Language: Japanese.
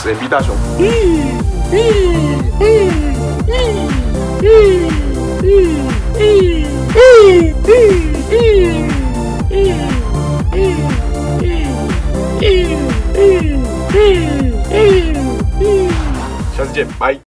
是 Mb 大熊。下次见，拜。